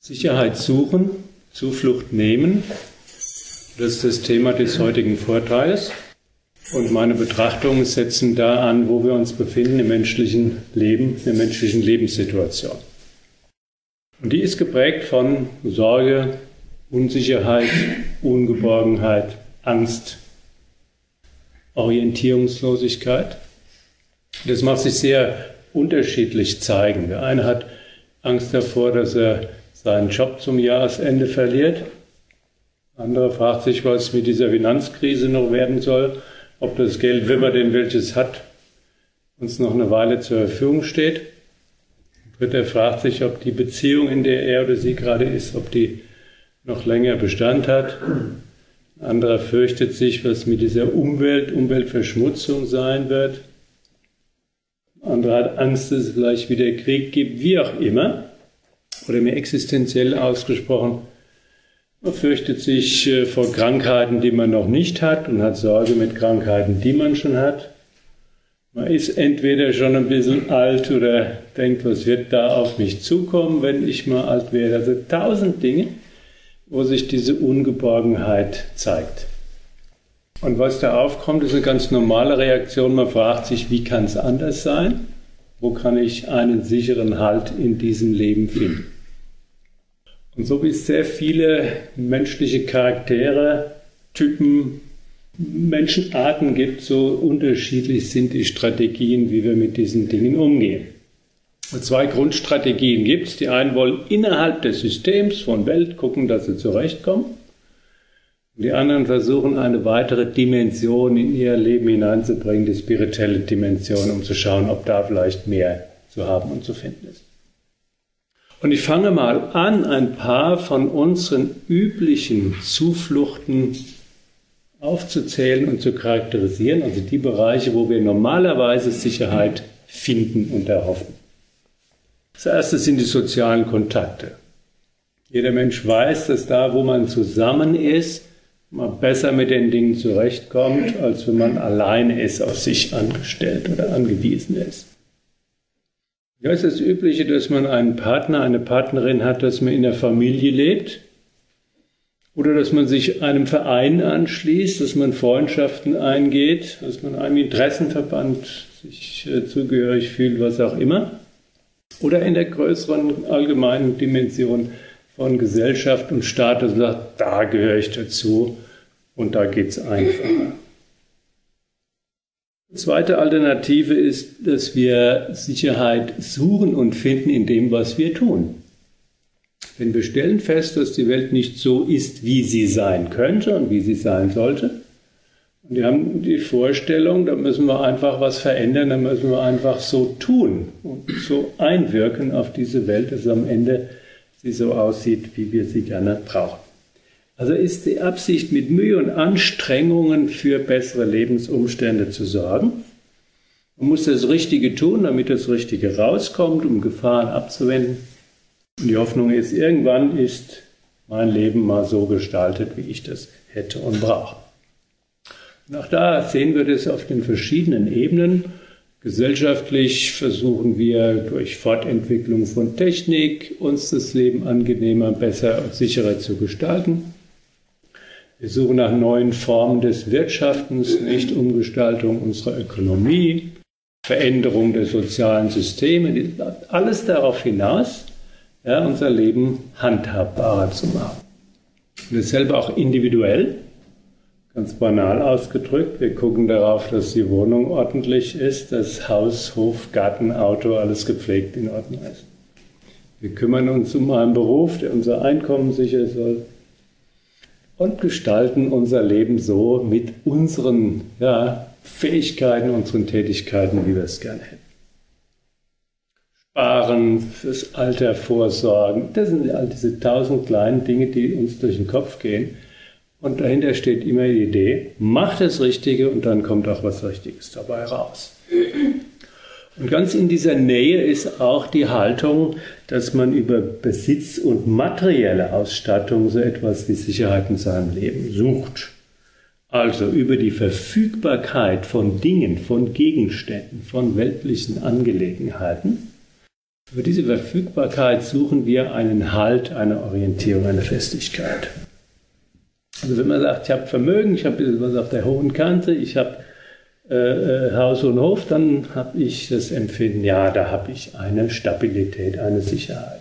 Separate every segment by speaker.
Speaker 1: Sicherheit suchen, Zuflucht nehmen, das ist das Thema des heutigen Vortrages. Und meine Betrachtungen setzen da an, wo wir uns befinden im menschlichen Leben, in der menschlichen Lebenssituation. Und die ist geprägt von Sorge, Unsicherheit, Ungeborgenheit, Angst, Orientierungslosigkeit. Das mag sich sehr unterschiedlich zeigen. Der eine hat Angst davor, dass er seinen Job zum Jahresende verliert. Der andere fragt sich, was mit dieser Finanzkrise noch werden soll, ob das Geld, wenn man denn welches hat, uns noch eine Weile zur Verfügung steht. Der dritte fragt sich, ob die Beziehung, in der er oder sie gerade ist, ob die noch länger Bestand hat. Ein anderer fürchtet sich, was mit dieser Umweltverschmutzung sein wird. Ein anderer hat Angst, dass es vielleicht wieder Krieg gibt, wie auch immer. Oder mehr existenziell ausgesprochen, man fürchtet sich vor Krankheiten, die man noch nicht hat und hat Sorge mit Krankheiten, die man schon hat. Man ist entweder schon ein bisschen alt oder denkt, was wird da auf mich zukommen, wenn ich mal alt werde. Also 1000 Dinge, wo sich diese Ungeborgenheit zeigt. Und was da aufkommt, ist eine ganz normale Reaktion. Man fragt sich, wie kann es anders sein? Wo kann ich einen sicheren Halt in diesem Leben finden? Und so wie es sehr viele menschliche Charaktere, Typen, Menschenarten gibt, so unterschiedlich sind die Strategien, wie wir mit diesen Dingen umgehen. Und 2 Grundstrategien gibt es. Die einen wollen innerhalb des Systems von Welt gucken, dass sie zurechtkommen. Und die anderen versuchen, eine weitere Dimension in ihr Leben hineinzubringen, die spirituelle Dimension, um zu schauen, ob da vielleicht mehr zu haben und zu finden ist. Und ich fange mal an, ein paar von unseren üblichen Zufluchten aufzuzählen und zu charakterisieren, also die Bereiche, wo wir normalerweise Sicherheit finden und erhoffen. Das erste sind die sozialen Kontakte. Jeder Mensch weiß, dass da, wo man zusammen ist, man besser mit den Dingen zurechtkommt, als wenn man alleine ist, auf sich angestellt oder angewiesen ist. Ja, es ist das Übliche, dass man einen Partner, eine Partnerin hat, dass man in der Familie lebt oder dass man sich einem Verein anschließt, dass man Freundschaften eingeht, dass man einem Interessenverband sich zugehörig fühlt, was auch immer. Oder in der größeren allgemeinen Dimension von Gesellschaft und Staat, dass man sagt, da gehöre ich dazu und da geht es einfacher. Die zweite Alternative ist, dass wir Sicherheit suchen und finden in dem, was wir tun. Denn wir stellen fest, dass die Welt nicht so ist, wie sie sein könnte und wie sie sein sollte. Und wir haben die Vorstellung, da müssen wir einfach was verändern, da müssen wir einfach so tun und so einwirken auf diese Welt, dass am Ende sie so aussieht, wie wir sie gerne brauchen. Also ist die Absicht, mit Mühe und Anstrengungen für bessere Lebensumstände zu sorgen. Man muss das Richtige tun, damit das Richtige rauskommt, um Gefahren abzuwenden. Und die Hoffnung ist, irgendwann ist mein Leben mal so gestaltet, wie ich das hätte und brauche. Und auch da sehen wir das auf den verschiedenen Ebenen. Gesellschaftlich versuchen wir durch Fortentwicklung von Technik uns das Leben angenehmer, besser und sicherer zu gestalten. Wir suchen nach neuen Formen des Wirtschaftens, nicht Umgestaltung unserer Ökonomie, Veränderung der sozialen Systeme. Das läuft alles darauf hinaus, ja, unser Leben handhabbarer zu machen. Und dasselbe auch individuell, ganz banal ausgedrückt. Wir gucken darauf, dass die Wohnung ordentlich ist, dass Haus, Hof, Garten, Auto, alles gepflegt in Ordnung ist. Wir kümmern uns um einen Beruf, der unser Einkommen sichern soll. Und gestalten unser Leben so mit unseren Fähigkeiten, unseren Tätigkeiten, wie wir es gerne hätten. Sparen, fürs Alter vorsorgen, das sind all diese 1000 kleinen Dinge, die uns durch den Kopf gehen. Und dahinter steht immer die Idee, mach das Richtige und dann kommt auch was Richtiges dabei raus. Und ganz in dieser Nähe ist auch die Haltung, dass man über Besitz und materielle Ausstattung so etwas wie Sicherheit in seinem Leben sucht. Also über die Verfügbarkeit von Dingen, von Gegenständen, von weltlichen Angelegenheiten Über diese Verfügbarkeit suchen wir einen Halt, eine Orientierung, eine Festigkeit. Also wenn man sagt, ich habe Vermögen, ich habe ein bisschen was auf der hohen Kante, ich habe Haus und Hof, dann habe ich das Empfinden, ja, da habe ich eine Stabilität, eine Sicherheit.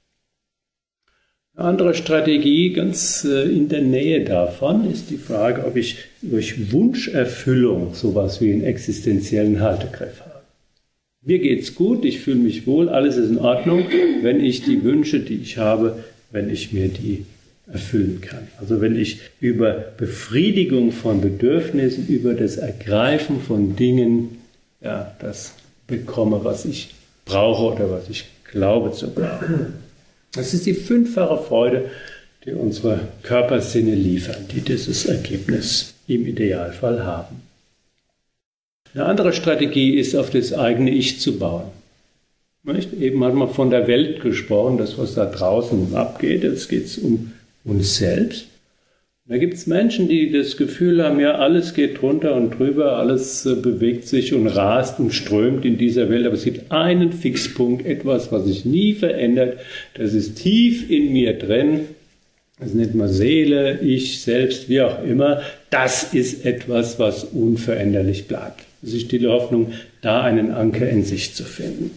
Speaker 1: Eine andere Strategie, ganz in der Nähe davon, ist die Frage, ob ich durch Wunscherfüllung sowas wie einen existenziellen Haltegriff habe. Mir geht's gut, ich fühle mich wohl, alles ist in Ordnung, wenn ich die Wünsche, die ich habe, wenn ich mir die erfüllen kann. Also wenn ich über Befriedigung von Bedürfnissen, über das Ergreifen von Dingen, ja, das bekomme, was ich brauche oder was ich glaube zu brauchen. Das ist die 5-fache Freude, die unsere Körpersinne liefern, die dieses Ergebnis im Idealfall haben. Eine andere Strategie ist, auf das eigene Ich zu bauen. Nicht? Eben hat man von der Welt gesprochen, das, was da draußen abgeht. Jetzt geht es um uns selbst. Da gibt es Menschen, die das Gefühl haben, ja, alles geht drunter und drüber, alles bewegt sich und rast und strömt in dieser Welt, aber es gibt einen Fixpunkt, etwas, was sich nie verändert, das ist tief in mir drin, das nennt man Seele, Ich, Selbst, wie auch immer, das ist etwas, was unveränderlich bleibt. Das ist die stille Hoffnung, da einen Anker in sich zu finden.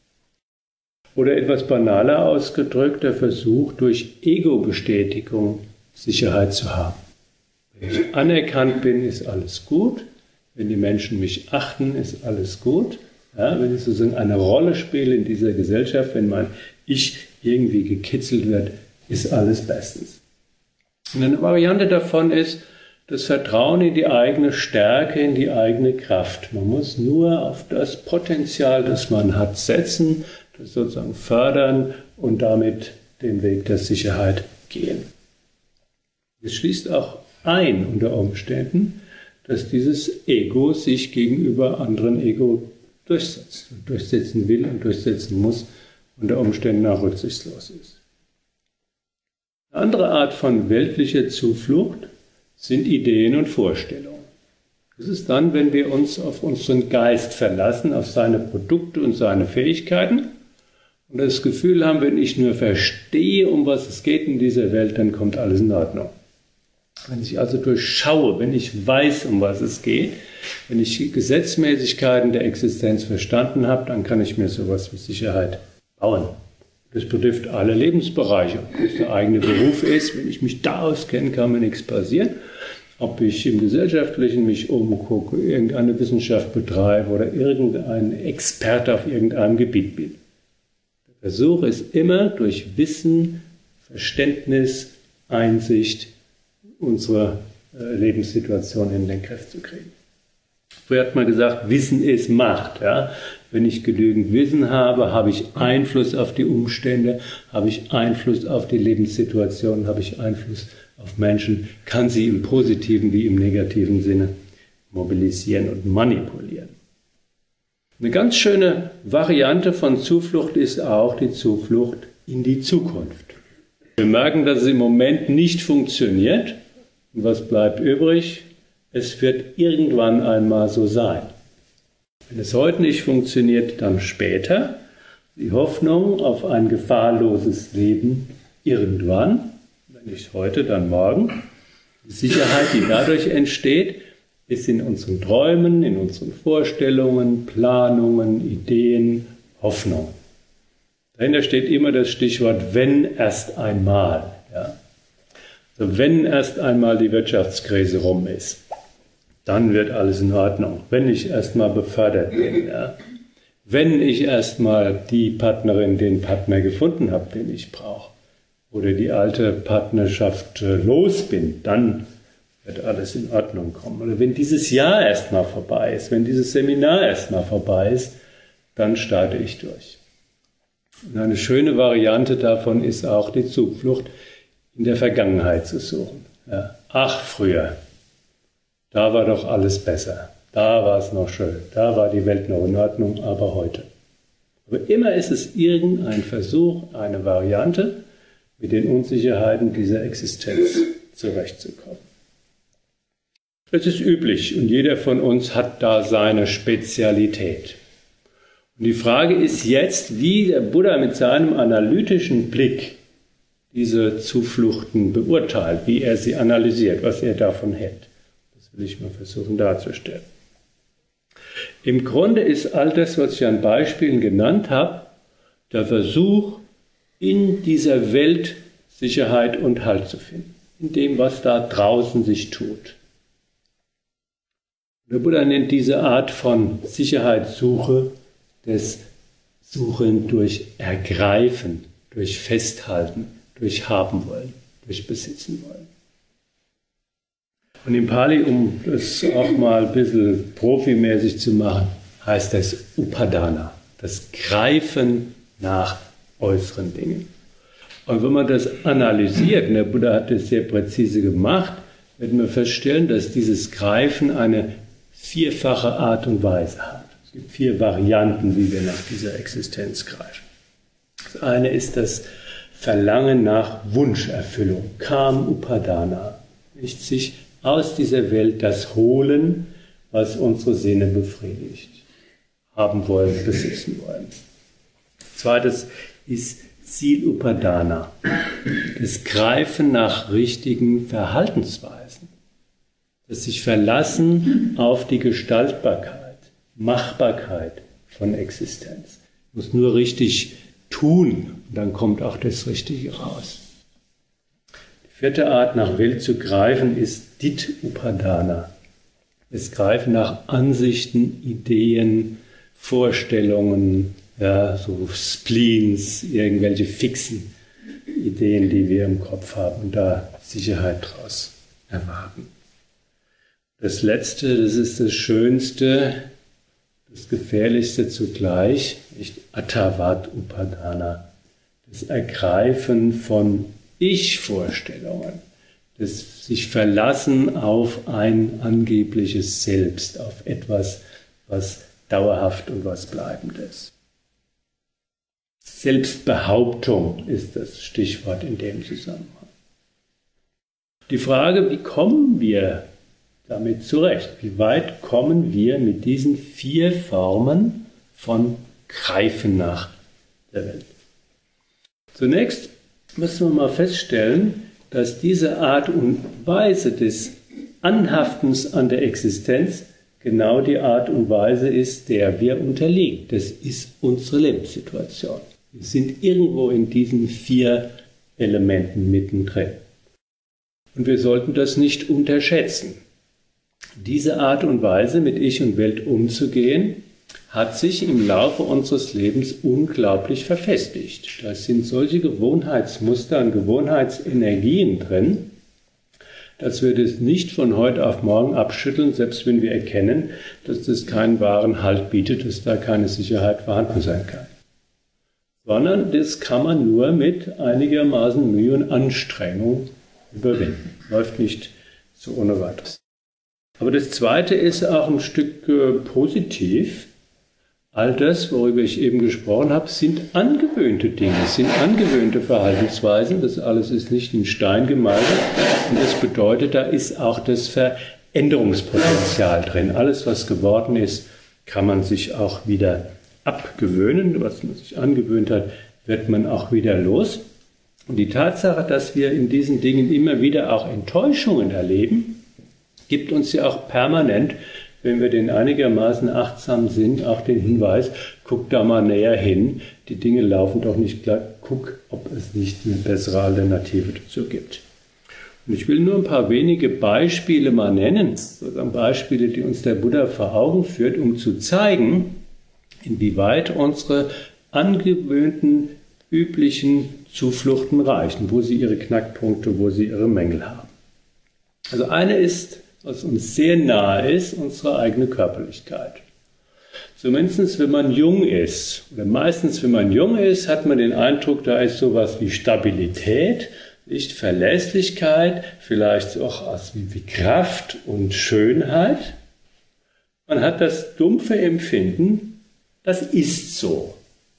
Speaker 1: Oder etwas banaler ausgedrückt, der Versuch, durch Ego-Bestätigung Sicherheit zu haben. Wenn ich anerkannt bin, ist alles gut. Wenn die Menschen mich achten, ist alles gut. Ja, wenn ich sozusagen eine Rolle spiele in dieser Gesellschaft, wenn mein Ich irgendwie gekitzelt wird, ist alles bestens. Und eine Variante davon ist das Vertrauen in die eigene Stärke, in die eigene Kraft. Man muss nur auf das Potenzial, das man hat, setzen, das sozusagen fördern und damit den Weg der Sicherheit gehen. Es schließt auch ein unter Umständen, dass dieses Ego sich gegenüber anderen Ego durchsetzt, durchsetzen will und durchsetzen muss, unter Umständen auch rücksichtslos ist. Eine andere Art von weltlicher Zuflucht sind Ideen und Vorstellungen. Das ist dann, wenn wir uns auf unseren Geist verlassen, auf seine Produkte und seine Fähigkeiten und das Gefühl haben, wenn ich nur verstehe, um was es geht in dieser Welt, dann kommt alles in Ordnung. Wenn ich also durchschaue, wenn ich weiß, um was es geht, wenn ich die Gesetzmäßigkeiten der Existenz verstanden habe, dann kann ich mir sowas wie Sicherheit bauen. Das betrifft alle Lebensbereiche. Ob das der eigene Beruf ist, wenn ich mich da auskenne, kann mir nichts passieren. Ob ich im Gesellschaftlichen mich umgucke, irgendeine Wissenschaft betreibe oder irgendein Experte auf irgendeinem Gebiet bin. Der Versuch ist immer, durch Wissen, Verständnis, Einsicht, unsere Lebenssituation in den Griff zu kriegen. Früher hat man gesagt, Wissen ist Macht. Ja? Wenn ich genügend Wissen habe, habe ich Einfluss auf die Umstände, habe ich Einfluss auf die Lebenssituation, habe ich Einfluss auf Menschen, kann sie im positiven wie im negativen Sinne mobilisieren und manipulieren. Eine ganz schöne Variante von Zuflucht ist auch die Zuflucht in die Zukunft. Wir merken, dass es im Moment nicht funktioniert. Und was bleibt übrig? Es wird irgendwann einmal so sein. Wenn es heute nicht funktioniert, dann später. Die Hoffnung auf ein gefahrloses Leben irgendwann. Wenn nicht heute, dann morgen. Die Sicherheit, die dadurch entsteht, ist in unseren Träumen, in unseren Vorstellungen, Planungen, Ideen, Hoffnungen. Dahinter steht immer das Stichwort wenn erst einmal. Ja. Also wenn erst einmal die Wirtschaftskrise rum ist, dann wird alles in Ordnung. Wenn ich erst mal befördert bin, ja. Wenn ich erst mal die Partnerin, den Partner gefunden habe, den ich brauche, oder die alte Partnerschaft los bin, dann wird alles in Ordnung kommen. Oder wenn dieses Jahr erst mal vorbei ist, wenn dieses Seminar erst mal vorbei ist, dann starte ich durch. Und eine schöne Variante davon ist auch die Zuflucht in der Vergangenheit zu suchen. Ja. Ach, früher, da war doch alles besser, da war es noch schön, da war die Welt noch in Ordnung, aber heute. Aber immer ist es irgendein Versuch, eine Variante, mit den Unsicherheiten dieser Existenz zurechtzukommen. Das ist üblich und jeder von uns hat da seine Spezialität. Und die Frage ist jetzt, wie der Buddha mit seinem analytischen Blick diese Zufluchten beurteilt, wie er sie analysiert, was er davon hält. Das will ich mal versuchen darzustellen. Im Grunde ist all das, was ich an Beispielen genannt habe, der Versuch, in dieser Welt Sicherheit und Halt zu finden, in dem, was da draußen sich tut. Der Buddha nennt diese Art von Sicherheitssuche das Suchen durch Ergreifen, durch Festhalten, durch Haben wollen, durch Besitzen wollen. Und im Pali, um das auch mal ein bisschen profimäßig zu machen, heißt das Upadana, das Greifen nach äußeren Dingen. Und wenn man das analysiert, und der Buddha hat das sehr präzise gemacht, wird man feststellen, dass dieses Greifen eine vierfache Art und Weise hat. Es gibt 4 Varianten, wie wir nach dieser Existenz greifen. Das eine ist das Verlangen nach Wunscherfüllung, Kam Upadana, nicht sich aus dieser Welt das holen, was unsere Sinne befriedigt, haben wollen, besitzen wollen. Zweites ist Ziel Upadana, das Greifen nach richtigen Verhaltensweisen, das sich verlassen auf die Gestaltbarkeit, Machbarkeit von Existenz. Muss nur richtig tun, und dann kommt auch das Richtige raus. Die 4. Art, nach Welt zu greifen, ist Dit Upadana. Das Greifen nach Ansichten, Ideen, Vorstellungen, ja, so Spleens, irgendwelche fixen Ideen, die wir im Kopf haben und da Sicherheit draus erwarten. Das Letzte, das ist das Schönste, das Gefährlichste zugleich, nicht Atavat Upadana, das Ergreifen von Ich-Vorstellungen, das sich verlassen auf ein angebliches Selbst, auf etwas, was dauerhaft und was bleibend ist. Selbstbehauptung ist das Stichwort in dem Zusammenhang. Die Frage, wie kommen wir damit zurecht? Wie weit kommen wir mit diesen 4 Formen von Greifen nach der Welt? Zunächst müssen wir mal feststellen, dass diese Art und Weise des Anhaftens an der Existenz genau die Art und Weise ist, der wir unterliegen. Das ist unsere Lebenssituation. Wir sind irgendwo in diesen 4 Elementen mittendrin. Und wir sollten das nicht unterschätzen. Diese Art und Weise, mit Ich und Welt umzugehen, hat sich im Laufe unseres Lebens unglaublich verfestigt. Da sind solche Gewohnheitsmuster und Gewohnheitsenergien drin, dass wir das nicht von heute auf morgen abschütteln, selbst wenn wir erkennen, dass das keinen wahren Halt bietet, dass da keine Sicherheit vorhanden sein kann. Sondern das kann man nur mit einigermaßen Mühe und Anstrengung überwinden. Läuft nicht so ohne weiteres. Aber das Zweite ist auch ein Stück positiv. All das, worüber ich eben gesprochen habe, sind angewöhnte Dinge, sind angewöhnte Verhaltensweisen. Das alles ist nicht in Stein gemeißelt. Und das bedeutet, da ist auch das Veränderungspotenzial drin. Alles, was geworden ist, kann man sich auch wieder abgewöhnen. Was man sich angewöhnt hat, wird man auch wieder los. Und die Tatsache, dass wir in diesen Dingen immer wieder auch Enttäuschungen erleben, gibt uns ja auch permanent, wenn wir denn einigermaßen achtsam sind, auch den Hinweis, guck da mal näher hin, die Dinge laufen doch nicht gleich, guck, ob es nicht eine bessere Alternative dazu gibt. Und ich will nur ein paar wenige Beispiele mal nennen, sozusagen Beispiele, die uns der Buddha vor Augen führt, um zu zeigen, inwieweit unsere angewöhnten, üblichen Zufluchten reichen, wo sie ihre Knackpunkte, wo sie ihre Mängel haben. Also eine ist, was uns sehr nahe ist, unsere eigene Körperlichkeit. Zumindest wenn man jung ist, oder meistens wenn man jung ist, hat man den Eindruck, da ist sowas wie Stabilität, nicht Verlässlichkeit, vielleicht auch was wie Kraft und Schönheit. Man hat das dumpfe Empfinden, das ist so.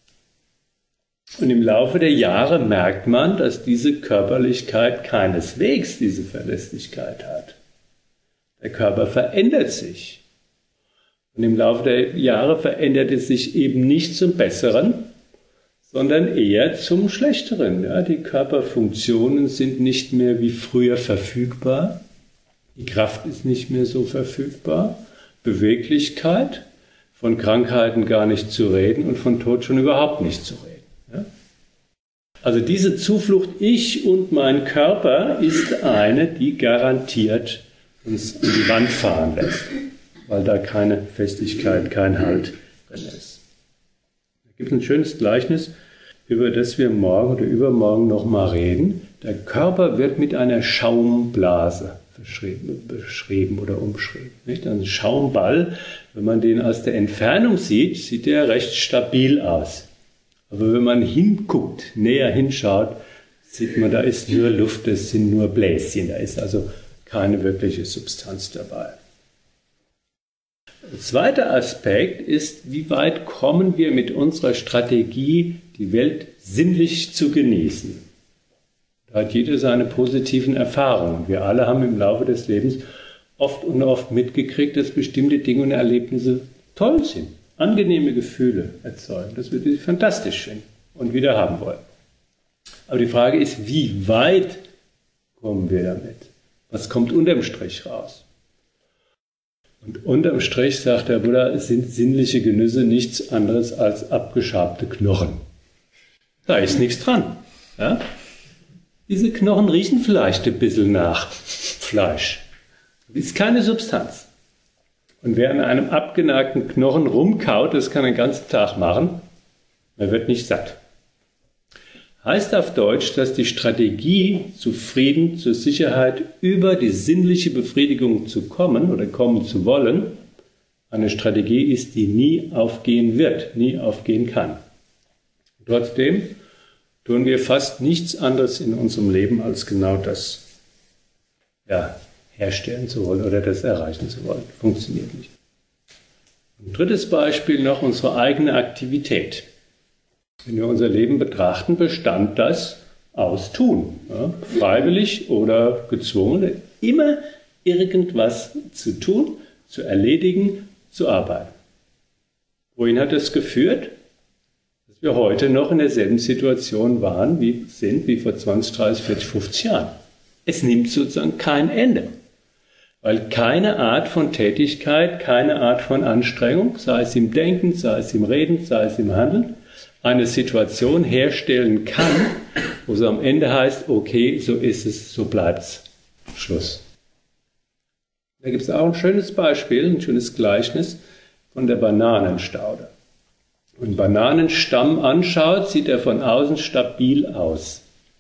Speaker 1: Und im Laufe der Jahre merkt man, dass diese Körperlichkeit keineswegs diese Verlässlichkeit hat. Der Körper verändert sich. Und im Laufe der Jahre verändert es sich eben nicht zum Besseren, sondern eher zum Schlechteren. Ja, die Körperfunktionen sind nicht mehr wie früher verfügbar. Die Kraft ist nicht mehr so verfügbar. Beweglichkeit, von Krankheiten gar nicht zu reden und von Tod schon überhaupt nicht zu reden. Ja? Also diese Zuflucht ich und mein Körper ist eine, die garantiert uns in die Wand fahren lässt, weil da keine Festigkeit, kein Halt drin ist. Da gibt es ein schönes Gleichnis, über das wir morgen oder übermorgen nochmal reden. Der Körper wird mit einer Schaumblase beschrieben oder umschrieben. Nicht? Ein Schaumball, wenn man den aus der Entfernung sieht, sieht der recht stabil aus. Aber wenn man hinguckt, näher hinschaut, sieht man, da ist nur Luft, das sind nur Bläschen, da ist also keine wirkliche Substanz dabei. Der zweite Aspekt ist, wie weit kommen wir mit unserer Strategie, die Welt sinnlich zu genießen. Da hat jeder seine positiven Erfahrungen. Wir alle haben im Laufe des Lebens oft und oft mitgekriegt, dass bestimmte Dinge und Erlebnisse toll sind, angenehme Gefühle erzeugen, dass wir die fantastisch finden und wieder haben wollen. Aber die Frage ist, wie weit kommen wir damit? Was kommt unterm Strich raus? Und unterm Strich, sagt der Buddha, sind sinnliche Genüsse nichts anderes als abgeschabte Knochen. Da ist nichts dran. Ja? Diese Knochen riechen vielleicht ein bisschen nach Fleisch. Das ist keine Substanz. Und wer an einem abgenagten Knochen rumkaut, das kann den ganzen Tag machen, man wird nicht satt. Heißt auf Deutsch, dass die Strategie zu Frieden, zur Sicherheit, über die sinnliche Befriedigung zu kommen oder kommen zu wollen, eine Strategie ist, die nie aufgehen wird, nie aufgehen kann. Trotzdem tun wir fast nichts anderes in unserem Leben, als genau das herstellen zu wollen oder das erreichen zu wollen. Funktioniert nicht. Ein drittes Beispiel noch, unsere eigene Aktivität. Wenn wir unser Leben betrachten, bestand das aus Tun. Ja, freiwillig oder gezwungen, immer irgendwas zu tun, zu erledigen, zu arbeiten. Wohin hat das geführt? Dass wir heute noch in derselben Situation sind wie vor 20, 30, 40, 50 Jahren. Es nimmt sozusagen kein Ende. Weil keine Art von Tätigkeit, keine Art von Anstrengung, sei es im Denken, sei es im Reden, sei es im Handeln, eine Situation herstellen kann, wo es am Ende heißt, okay, so ist es, so bleibt's. Schluss. Da gibt es auch ein schönes Beispiel, ein schönes Gleichnis von der Bananenstaude. Wenn man einen Bananenstamm anschaut, sieht er von außen stabil aus.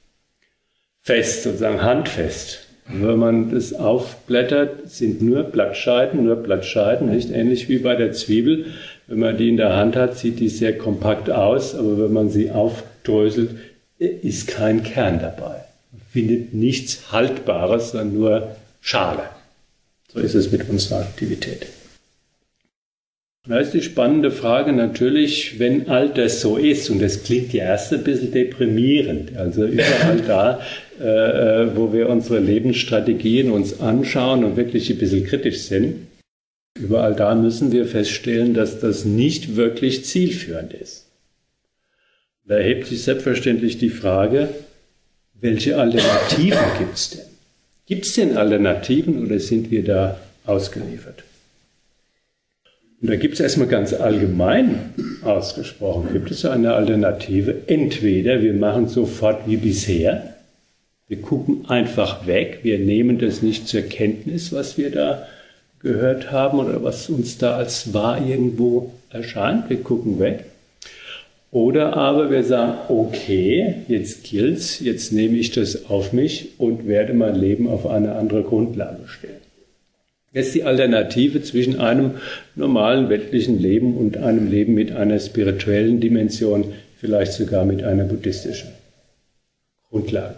Speaker 1: Fest, sozusagen handfest. Und wenn man das aufblättert, sind nur Blattscheiden, nicht ähnlich wie bei der Zwiebel. Wenn man die in der Hand hat, sieht die sehr kompakt aus, aber wenn man sie aufdröselt, ist kein Kern dabei. Man findet nichts Haltbares, sondern nur Schale. So ist es mit unserer Aktivität. Da ist die spannende Frage natürlich, wenn all das so ist, und das klingt ja erst ein bisschen deprimierend, also überall da, wo wir unsere Lebensstrategien uns anschauen und wirklich ein bisschen kritisch sind, überall da müssen wir feststellen, dass das nicht wirklich zielführend ist. Da erhebt sich selbstverständlich die Frage, welche Alternativen gibt es denn? Gibt es denn Alternativen oder sind wir da ausgeliefert? Und da gibt es erstmal ganz allgemein ausgesprochen, gibt es eine Alternative. Entweder wir machen sofort wie bisher, wir gucken einfach weg, wir nehmen das nicht zur Kenntnis, was wir da gehört haben oder was uns da als wahr irgendwo erscheint, wir gucken weg. Oder aber wir sagen, okay, jetzt gilt's, jetzt nehme ich das auf mich und werde mein Leben auf eine andere Grundlage stellen. Das ist die Alternative zwischen einem normalen weltlichen Leben und einem Leben mit einer spirituellen Dimension, vielleicht sogar mit einer buddhistischen Grundlage.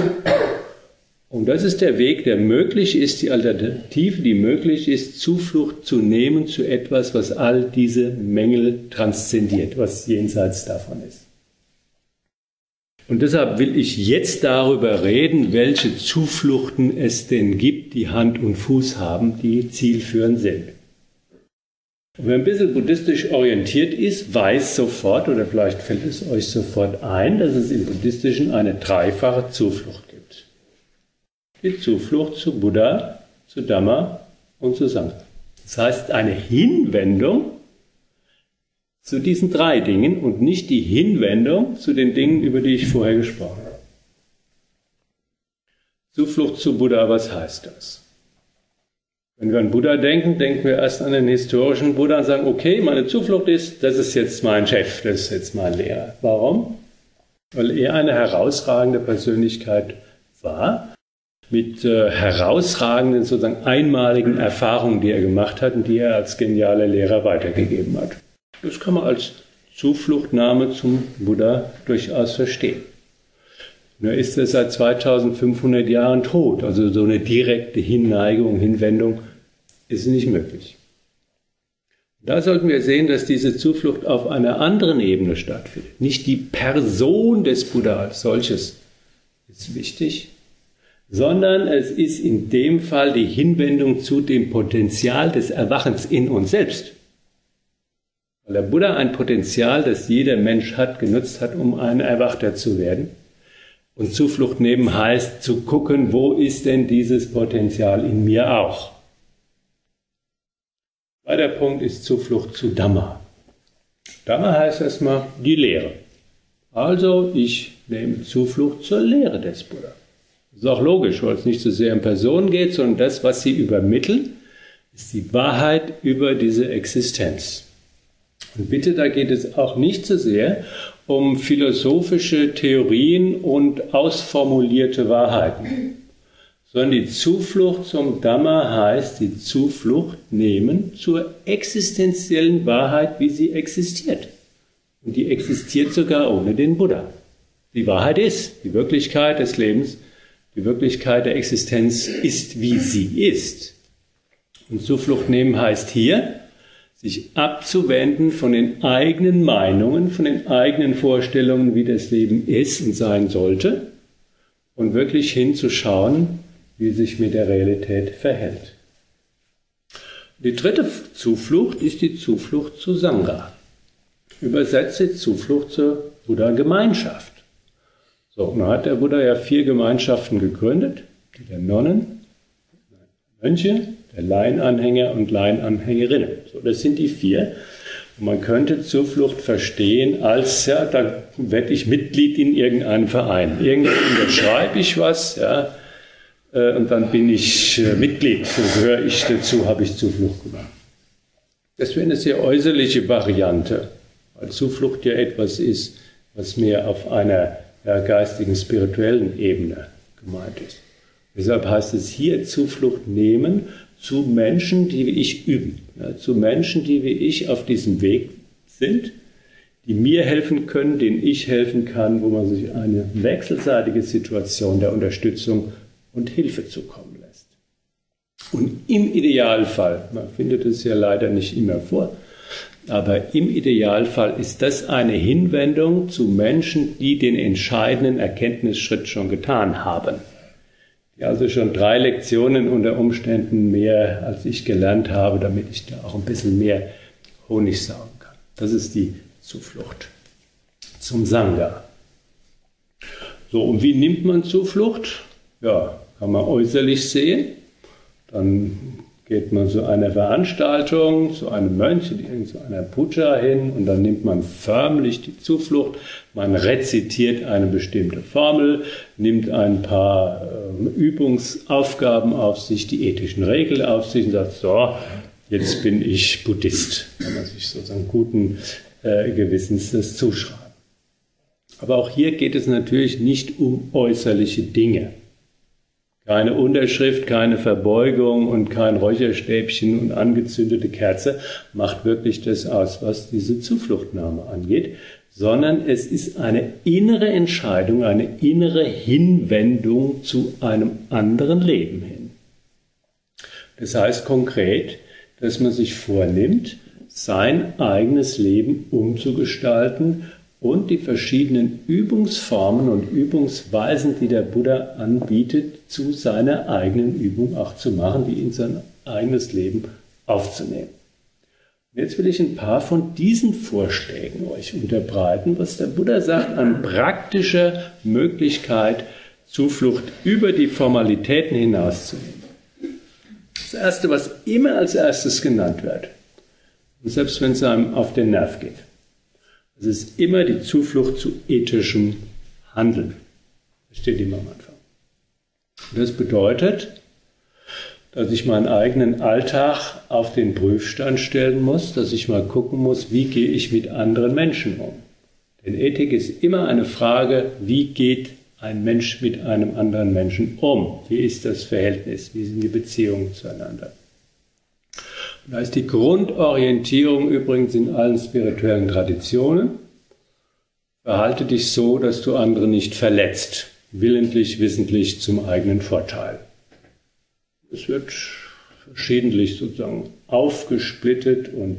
Speaker 1: Und das ist der Weg, der möglich ist, die Alternative, die möglich ist, Zuflucht zu nehmen zu etwas, was all diese Mängel transzendiert, was jenseits davon ist. Und deshalb will ich jetzt darüber reden, welche Zufluchten es denn gibt, die Hand und Fuß haben, die zielführend sind. Und wer ein bisschen buddhistisch orientiert ist, weiß sofort, oder vielleicht fällt es euch sofort ein, dass es im Buddhistischen eine dreifache Zuflucht gibt. Die Zuflucht zu Buddha, zu Dhamma und zu Sangha. Das heißt, eine Hinwendung zu diesen drei Dingen und nicht die Hinwendung zu den Dingen, über die ich vorher gesprochen habe. Zuflucht zu Buddha, was heißt das? Wenn wir an Buddha denken, denken wir erst an den historischen Buddha und sagen, okay, meine Zuflucht ist, das ist jetzt mein Chef, das ist jetzt mein Lehrer. Warum? Weil er eine herausragende Persönlichkeit war, mit herausragenden, sozusagen einmaligen Erfahrungen, die er gemacht hat und die er als genialer Lehrer weitergegeben hat. Das kann man als Zufluchtnahme zum Buddha durchaus verstehen. Nur ist er seit 2500 Jahren tot, also so eine direkte Hinneigung, Hinwendung ist nicht möglich. Da sollten wir sehen, dass diese Zuflucht auf einer anderen Ebene stattfindet. Nicht die Person des Buddha als solches ist wichtig, sondern es ist in dem Fall die Hinwendung zu dem Potenzial des Erwachens in uns selbst. Weil der Buddha ein Potenzial, das jeder Mensch hat, genutzt hat, um ein Erwachter zu werden. Und Zuflucht nehmen heißt, zu gucken, wo ist denn dieses Potenzial in mir auch. Zweiter Punkt ist Zuflucht zu Dhamma. Dhamma heißt erstmal die Lehre. Also ich nehme Zuflucht zur Lehre des Buddha. Das ist auch logisch, weil es nicht so sehr um Personen geht, sondern das, was sie übermitteln, ist die Wahrheit über diese Existenz. Und bitte, da geht es auch nicht so sehr um philosophische Theorien und ausformulierte Wahrheiten, sondern die Zuflucht zum Dhamma heißt die Zuflucht nehmen zur existenziellen Wahrheit, wie sie existiert. Und die existiert sogar ohne den Buddha. Die Wahrheit ist, die Wirklichkeit des Lebens, die Wirklichkeit der Existenz ist, wie sie ist. Und Zuflucht nehmen heißt hier, sich abzuwenden von den eigenen Meinungen, von den eigenen Vorstellungen, wie das Leben ist und sein sollte, und wirklich hinzuschauen, wie es sich mit der Realität verhält. Die dritte Zuflucht ist die Zuflucht zu Sangha. Übersetze Zuflucht zur Buddha-Gemeinschaft. So, nun hat der Buddha ja 4 Gemeinschaften gegründet, die der Nonnen, Mönche, der Laienanhänger und Laienanhängerinnen. So, das sind die 4. Und man könnte Zuflucht verstehen als, ja, da werde ich Mitglied in irgendeinem Verein. Irgendwo unterschreibe ich was, ja, und dann bin ich Mitglied, so gehöre ich dazu, habe ich Zuflucht gemacht. Das wäre eine sehr äußerliche Variante, weil Zuflucht ja etwas ist, was mehr auf einer geistigen, spirituellen Ebene gemeint ist. Deshalb heißt es hier Zuflucht nehmen zu Menschen, die wie ich üben, zu Menschen, die wie ich auf diesem Weg sind, die mir helfen können, denen ich helfen kann, wo man sich eine wechselseitige Situation der Unterstützung und Hilfe zukommen lässt. Und im Idealfall, man findet es ja leider nicht immer vor, aber im Idealfall ist das eine Hinwendung zu Menschen, die den entscheidenden Erkenntnisschritt schon getan haben. Die also schon 3 Lektionen unter Umständen mehr als ich gelernt habe, damit ich da auch ein bisschen mehr Honig saugen kann. Das ist die Zuflucht zum Sangha. So, und wie nimmt man Zuflucht? Ja, kann man äußerlich sehen. Dann geht man zu einer Veranstaltung, zu einem Mönch, zu einer Puja hin und dann nimmt man förmlich die Zuflucht. Man rezitiert eine bestimmte Formel, nimmt ein paar Übungsaufgaben auf sich, die ethischen Regeln auf sich und sagt, so, jetzt bin ich Buddhist. Kann man sich sozusagen guten Gewissens das zuschreiben. Aber auch hier geht es natürlich nicht um äußerliche Dinge. Keine Unterschrift, keine Verbeugung und kein Räucherstäbchen und angezündete Kerze macht wirklich das aus, was diese Zufluchtnahme angeht, sondern es ist eine innere Entscheidung, eine innere Hinwendung zu einem anderen Leben hin. Das heißt konkret, dass man sich vornimmt, sein eigenes Leben umzugestalten und die verschiedenen Übungsformen und Übungsweisen, die der Buddha anbietet, zu seiner eigenen Übung auch zu machen, die in sein eigenes Leben aufzunehmen. Jetzt will ich ein paar von diesen Vorschlägen euch unterbreiten, was der Buddha sagt an praktischer Möglichkeit, Zuflucht über die Formalitäten hinauszunehmen. Das Erste, was immer als erstes genannt wird, und selbst wenn es einem auf den Nerv geht, das ist immer die Zuflucht zu ethischem Handeln. Das steht immer am Anfang. Und das bedeutet, dass ich meinen eigenen Alltag auf den Prüfstand stellen muss, dass ich mal gucken muss, wie gehe ich mit anderen Menschen um. Denn Ethik ist immer eine Frage, wie geht ein Mensch mit einem anderen Menschen um? Wie ist das Verhältnis? Wie sind die Beziehungen zueinander? Und da ist die Grundorientierung übrigens in allen spirituellen Traditionen. Verhalte dich so, dass du andere nicht verletzt, willentlich, wissentlich zum eigenen Vorteil. Es wird verschiedentlich sozusagen aufgesplittet und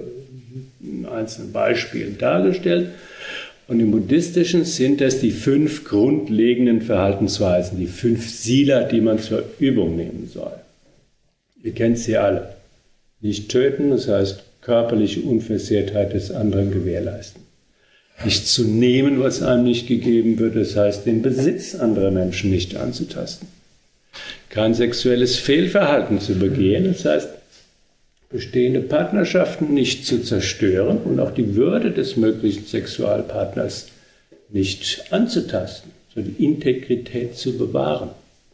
Speaker 1: in einzelnen Beispielen dargestellt. Und im Buddhistischen sind das die 5 grundlegenden Verhaltensweisen, die 5 Sila, die man zur Übung nehmen soll. Ihr kennt sie alle. Nicht töten, das heißt körperliche Unversehrtheit des anderen gewährleisten. Nicht zu nehmen, was einem nicht gegeben wird, das heißt den Besitz anderer Menschen nicht anzutasten. Kein sexuelles Fehlverhalten zu begehen, das heißt, bestehende Partnerschaften nicht zu zerstören und auch die Würde des möglichen Sexualpartners nicht anzutasten, sondern die Integrität zu bewahren.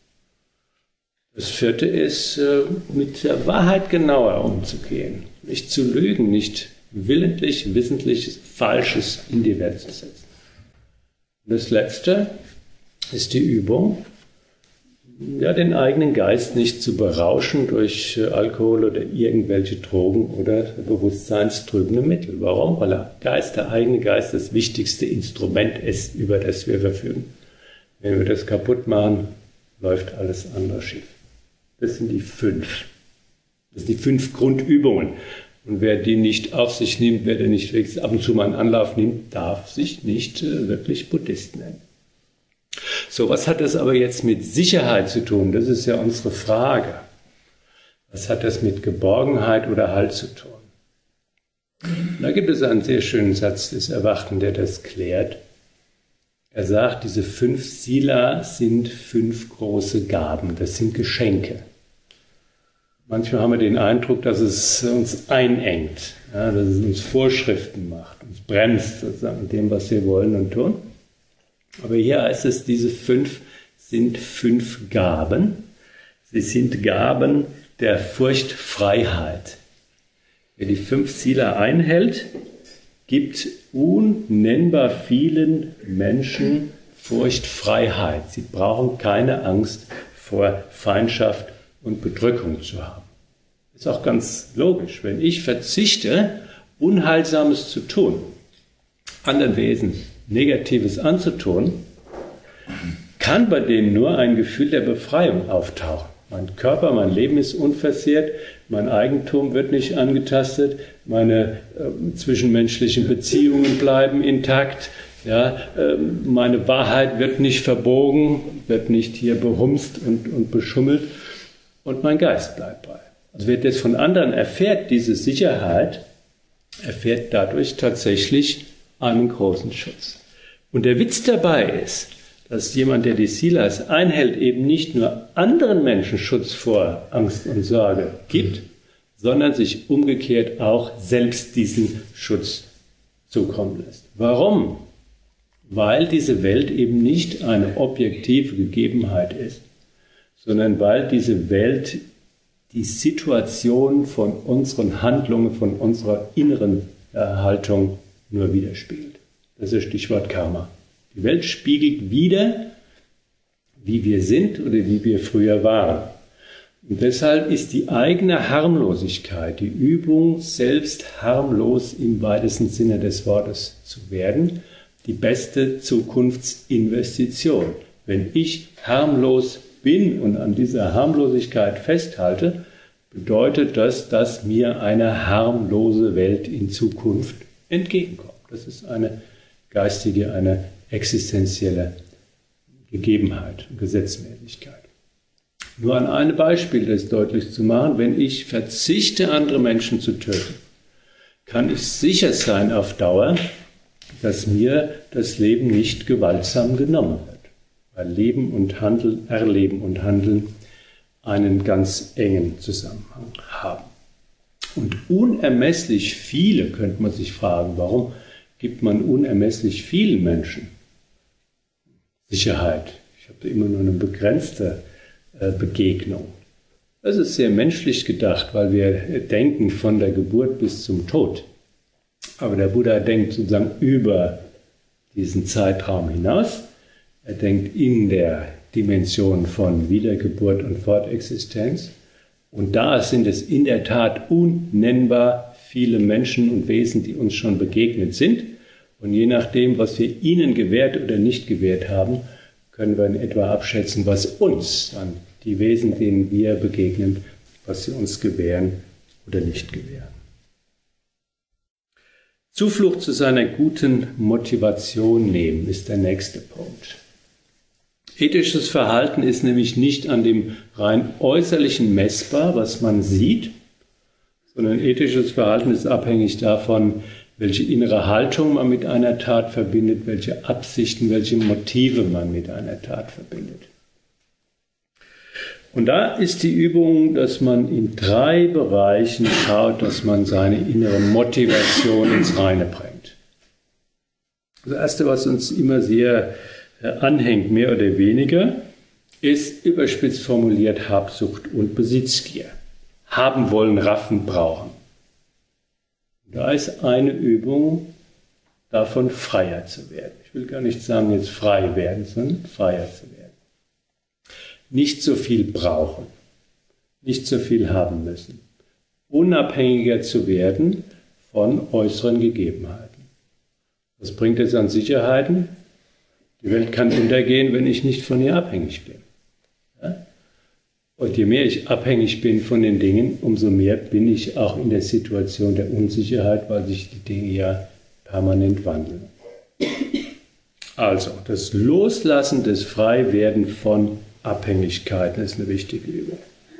Speaker 1: Das 4. ist, mit der Wahrheit genauer umzugehen, nicht zu lügen, nicht willentlich, wissentlich Falsches in die Welt zu setzen. Und das Letzte ist die Übung, ja, den eigenen Geist nicht zu berauschen durch Alkohol oder irgendwelche Drogen oder bewusstseinstrübende Mittel. Warum? Weil der eigene Geist das wichtigste Instrument ist, über das wir verfügen. Wenn wir das kaputt machen, läuft alles andere schief. Das sind die 5. Das sind die 5 Grundübungen. Und wer die nicht auf sich nimmt, wer der nicht wenigstens ab und zu mal einen Anlauf nimmt, darf sich nicht wirklich Buddhist nennen. So, was hat das aber jetzt mit Sicherheit zu tun? Das ist ja unsere Frage. Was hat das mit Geborgenheit oder Halt zu tun? Da gibt es einen sehr schönen Satz des Erwachten, der das klärt. Er sagt, diese 5 Sila sind 5 große Gaben, das sind Geschenke. Manchmal haben wir den Eindruck, dass es uns einengt, ja, dass es uns Vorschriften macht, uns bremst sozusagen in dem, was wir wollen und tun. Aber hier heißt es, diese 5 sind 5 Gaben. Sie sind Gaben der Furchtfreiheit. Wer die 5 Sila einhält, gibt unnennbar vielen Menschen Furchtfreiheit. Sie brauchen keine Angst vor Feindschaft und Bedrückung zu haben. Ist auch ganz logisch. Wenn ich verzichte, Unheilsames zu tun, anderen Wesen Negatives anzutun, kann bei denen nur ein Gefühl der Befreiung auftauchen. Mein Körper, mein Leben ist unversehrt, mein Eigentum wird nicht angetastet, meine zwischenmenschlichen Beziehungen bleiben intakt, ja, meine Wahrheit wird nicht verbogen, wird nicht hier behumst und beschummelt und mein Geist bleibt bei. Also wer das von anderen erfährt, diese Sicherheit, erfährt dadurch tatsächlich einen großen Schutz. Und der Witz dabei ist, dass jemand, der die Silas einhält, eben nicht nur anderen Menschen Schutz vor Angst und Sorge gibt, sondern sich umgekehrt auch selbst diesen Schutz zukommen lässt. Warum? Weil diese Welt eben nicht eine objektive Gegebenheit ist, sondern weil diese Welt die Situation von unseren Handlungen, von unserer inneren Haltung nur widerspiegelt. Das ist das Stichwort Karma. Die Welt spiegelt wider, wie wir sind oder wie wir früher waren. Und deshalb ist die eigene Harmlosigkeit, die Übung, selbst harmlos im weitesten Sinne des Wortes zu werden, die beste Zukunftsinvestition. Wenn ich harmlos bin und an dieser Harmlosigkeit festhalte, bedeutet das, dass mir eine harmlose Welt in Zukunft entgegenkommt. Das ist eine geistige, eine existenzielle Gegebenheit, Gesetzmäßigkeit. Nur an einem Beispiel das deutlich zu machen, wenn ich verzichte, andere Menschen zu töten, kann ich sicher sein auf Dauer, dass mir das Leben nicht gewaltsam genommen wird. Weil Leben und Handeln, Erleben und Handeln einen ganz engen Zusammenhang haben. Und unermesslich viele, könnte man sich fragen, warum gibt man unermesslich vielen Menschen Sicherheit? Ich habe da immer nur eine begrenzte Begegnung. Das ist sehr menschlich gedacht, weil wir denken von der Geburt bis zum Tod. Aber der Buddha denkt sozusagen über diesen Zeitraum hinaus. Er denkt in der Dimension von Wiedergeburt und Fortexistenz. Und da sind es in der Tat unnennbar viele Menschen und Wesen, die uns schon begegnet sind. Und je nachdem, was wir ihnen gewährt oder nicht gewährt haben, können wir in etwa abschätzen, was uns dann die Wesen, denen wir begegnen, was sie uns gewähren oder nicht gewähren. Zuflucht zu seiner guten Motivation nehmen ist der nächste Punkt. Ethisches Verhalten ist nämlich nicht an dem rein äußerlichen messbar, was man sieht, sondern ethisches Verhalten ist abhängig davon, welche innere Haltung man mit einer Tat verbindet, welche Absichten, welche Motive man mit einer Tat verbindet. Und da ist die Übung, dass man in 3 Bereichen schaut, dass man seine innere Motivation ins Reine bringt. Das Erste, was uns immer sehr anhängt, mehr oder weniger, ist überspitzt formuliert Habsucht und Besitzgier. Haben wollen, raffen, brauchen. Da ist eine Übung, davon freier zu werden. Ich will gar nicht sagen, jetzt frei werden, sondern freier zu werden. Nicht so viel brauchen, nicht so viel haben müssen. Unabhängiger zu werden von äußeren Gegebenheiten. Was bringt es an Sicherheiten? Die Welt kann untergehen, wenn ich nicht von ihr abhängig bin. Ja? Und je mehr ich abhängig bin von den Dingen, umso mehr bin ich auch in der Situation der Unsicherheit, weil sich die Dinge ja permanent wandeln. Also, das Loslassen, das Freiwerden von Abhängigkeiten ist eine wichtige Übung.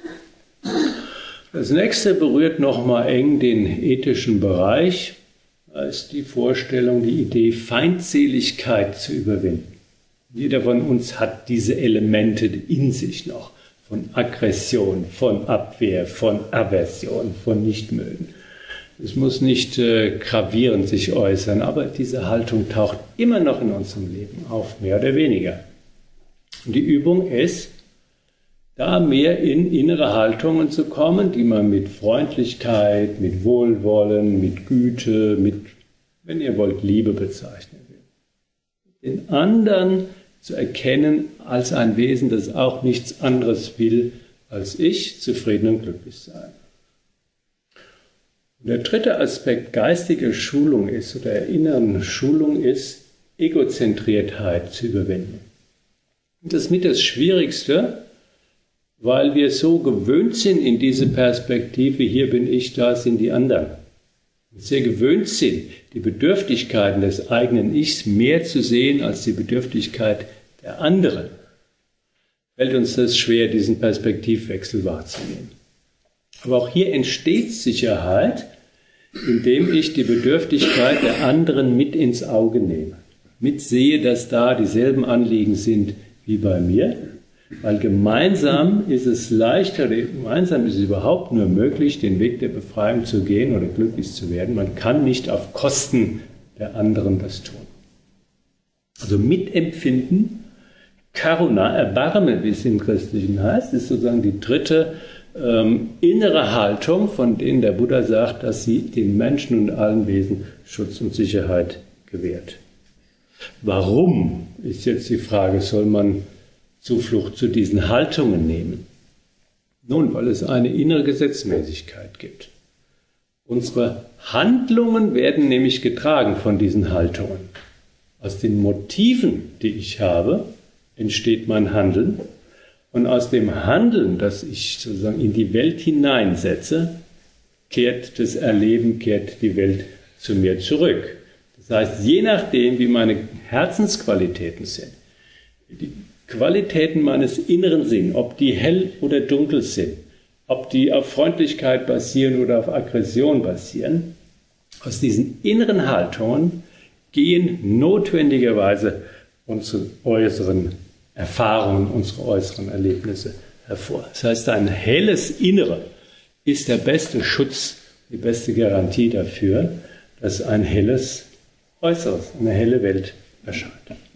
Speaker 1: Das nächste berührt nochmal eng den ethischen Bereich. Da ist die Vorstellung, die Idee, Feindseligkeit zu überwinden. Jeder von uns hat diese Elemente in sich noch. Von Aggression, von Abwehr, von Aversion, von Nichtmögen. Es muss nicht gravierend sich äußern, aber diese Haltung taucht immer noch in unserem Leben auf, mehr oder weniger. Und die Übung ist, da mehr in innere Haltungen zu kommen, die man mit Freundlichkeit, mit Wohlwollen, mit Güte, mit, wenn ihr wollt, Liebe bezeichnen will. Den anderen zu erkennen als ein Wesen, das auch nichts anderes will, als ich zufrieden und glücklich sein. Und der dritte Aspekt geistiger Schulung ist, oder inneren Schulung ist, Egozentriertheit zu überwinden. Und das ist mit das Schwierigste, weil wir so gewöhnt sind in diese Perspektive, hier bin ich, da sind die anderen. Und sehr gewöhnt sind, die Bedürftigkeiten des eigenen Ichs mehr zu sehen als die Bedürftigkeit der anderen. Fällt uns das schwer, diesen Perspektivwechsel wahrzunehmen. Aber auch hier entsteht Sicherheit, indem ich die Bedürftigkeit der anderen mit ins Auge nehme. Mitsehe, dass da dieselben Anliegen sind wie bei mir, weil gemeinsam ist es leichter, gemeinsam ist es überhaupt nur möglich, den Weg der Befreiung zu gehen oder glücklich zu werden. Man kann nicht auf Kosten der anderen das tun. Also mitempfinden, Karuna, Erbarmen, wie es im Christlichen heißt, ist sozusagen die dritte innere Haltung, von denen der Buddha sagt, dass sie den Menschen und allen Wesen Schutz und Sicherheit gewährt. Warum, ist jetzt die Frage, soll man Zuflucht zu diesen Haltungen nehmen? Nun, weil es eine innere Gesetzmäßigkeit gibt. Unsere Handlungen werden nämlich getragen von diesen Haltungen. Aus den Motiven, die ich habe, entsteht mein Handeln. Und aus dem Handeln, das ich sozusagen in die Welt hineinsetze, kehrt das Erleben, kehrt die Welt zu mir zurück. Das heißt, je nachdem, wie meine Herzensqualitäten sind, die Qualitäten meines inneren Sinns, ob die hell oder dunkel sind, ob die auf Freundlichkeit basieren oder auf Aggression basieren, Aus diesen inneren Haltungen gehen notwendigerweise unsere äußeren Erfahrungen, unsere äußeren Erlebnisse hervor. Das heißt, ein helles Innere ist der beste Schutz, die beste Garantie dafür, dass ein helles Äußeres, eine helle Welt erscheint.